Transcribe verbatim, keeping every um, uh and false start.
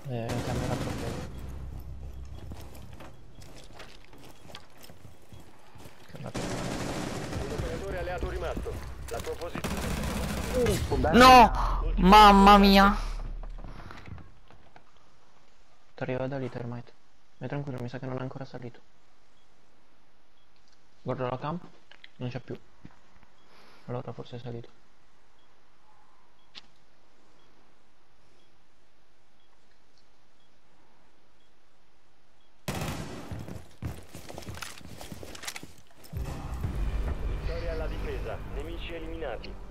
Eh, camera problema. Un operatore alleato rimasto. La tua posizione. No! Mamma mia! Ti arriva da lì, termite. Vai tranquillo, mi sa che non è ancora salito. Guarda la camp, non c'è più. Allora forse è salito. Vittoria alla difesa. Nemici eliminati.